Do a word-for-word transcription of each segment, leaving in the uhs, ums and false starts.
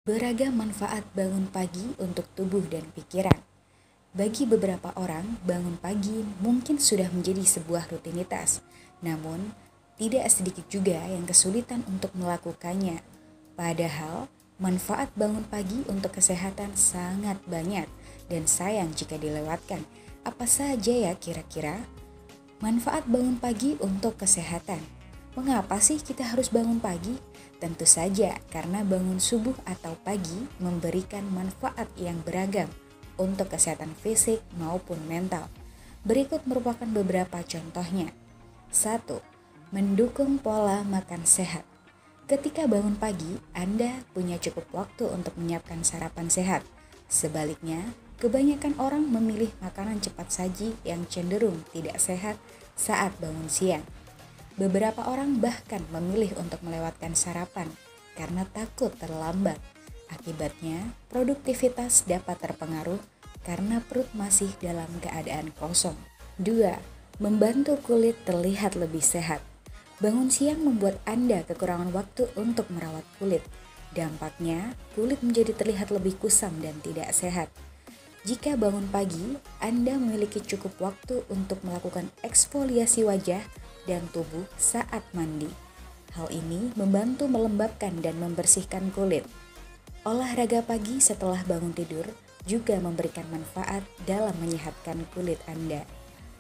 Beragam manfaat bangun pagi untuk tubuh dan pikiran. Bagi beberapa orang, bangun pagi mungkin sudah menjadi sebuah rutinitas. Namun, tidak sedikit juga yang kesulitan untuk melakukannya. Padahal, manfaat bangun pagi untuk kesehatan sangat banyak dan sayang jika dilewatkan. Apa saja ya kira-kira? Manfaat bangun pagi untuk kesehatan. Mengapa sih kita harus bangun pagi? Tentu saja karena bangun subuh atau pagi memberikan manfaat yang beragam untuk kesehatan fisik maupun mental. Berikut merupakan beberapa contohnya. Satu. Mendukung pola makan sehat. Ketika bangun pagi, Anda punya cukup waktu untuk menyiapkan sarapan sehat. Sebaliknya, kebanyakan orang memilih makanan cepat saji yang cenderung tidak sehat saat bangun siang. Beberapa orang bahkan memilih untuk melewatkan sarapan karena takut terlambat. Akibatnya, produktivitas dapat terpengaruh karena perut masih dalam keadaan kosong. Dua. Membantu kulit terlihat lebih sehat. Bangun siang membuat Anda kekurangan waktu untuk merawat kulit. Dampaknya, kulit menjadi terlihat lebih kusam dan tidak sehat. Jika bangun pagi, Anda memiliki cukup waktu untuk melakukan eksfoliasi wajah dan tubuh saat mandi. Hal ini membantu melembabkan dan membersihkan kulit. Olahraga pagi setelah bangun tidur juga memberikan manfaat dalam menyehatkan kulit Anda.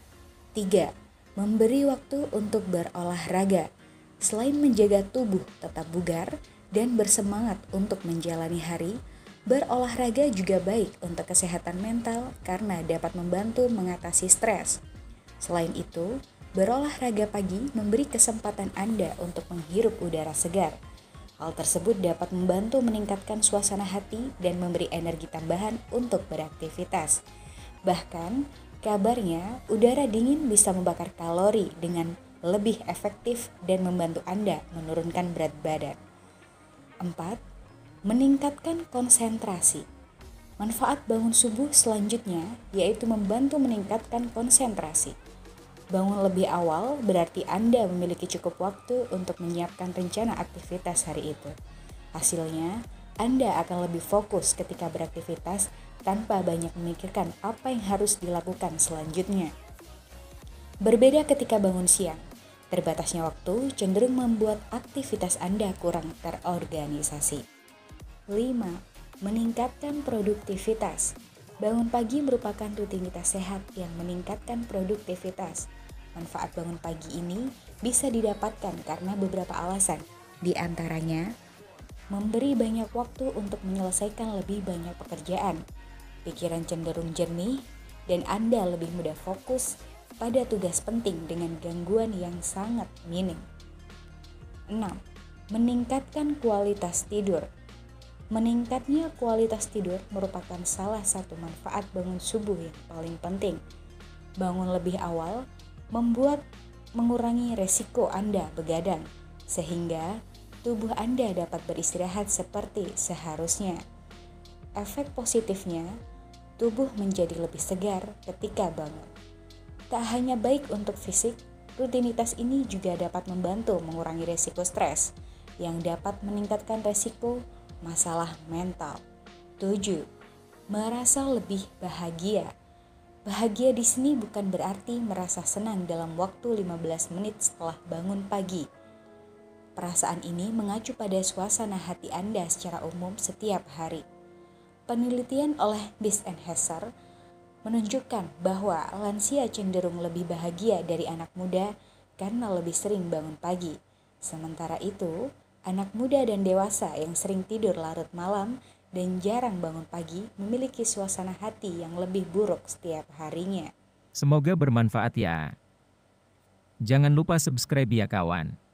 Tiga. Memberi waktu untuk berolahraga. Selain menjaga tubuh tetap bugar dan bersemangat untuk menjalani hari, berolahraga juga baik untuk kesehatan mental karena dapat membantu mengatasi stres. Selain itu, berolahraga pagi memberi kesempatan Anda untuk menghirup udara segar. Hal tersebut dapat membantu meningkatkan suasana hati dan memberi energi tambahan untuk beraktivitas. Bahkan, kabarnya udara dingin bisa membakar kalori dengan lebih efektif dan membantu Anda menurunkan berat badan. Empat. Meningkatkan konsentrasi. Manfaat bangun subuh selanjutnya yaitu membantu meningkatkan konsentrasi. Bangun lebih awal berarti Anda memiliki cukup waktu untuk menyiapkan rencana aktivitas hari itu. Hasilnya, Anda akan lebih fokus ketika beraktivitas tanpa banyak memikirkan apa yang harus dilakukan selanjutnya. Berbeda ketika bangun siang, terbatasnya waktu cenderung membuat aktivitas Anda kurang terorganisasi. Lima. Meningkatkan produktivitas. Bangun pagi merupakan rutinitas sehat yang meningkatkan produktivitas. Manfaat bangun pagi ini bisa didapatkan karena beberapa alasan. Di antaranya, memberi banyak waktu untuk menyelesaikan lebih banyak pekerjaan. Pikiran cenderung jernih dan Anda lebih mudah fokus pada tugas penting dengan gangguan yang sangat minim. Enam. Meningkatkan kualitas tidur. Meningkatnya kualitas tidur merupakan salah satu manfaat bangun subuh yang paling penting. Bangun lebih awal membuat mengurangi resiko Anda begadang, sehingga tubuh Anda dapat beristirahat seperti seharusnya. Efek positifnya, tubuh menjadi lebih segar ketika bangun. Tak hanya baik untuk fisik, rutinitas ini juga dapat membantu mengurangi resiko stres, yang dapat meningkatkan resiko masalah mental. Tujuh. Merasa lebih bahagia. Bahagia di sini bukan berarti merasa senang dalam waktu lima belas menit setelah bangun pagi. Perasaan ini mengacu pada suasana hati Anda secara umum setiap hari. Penelitian oleh Biss and Hesser menunjukkan bahwa lansia cenderung lebih bahagia dari anak muda karena lebih sering bangun pagi. Sementara itu, anak muda dan dewasa yang sering tidur larut malam dan jarang bangun pagi memiliki suasana hati yang lebih buruk setiap harinya. Semoga bermanfaat ya. Jangan lupa subscribe ya kawan.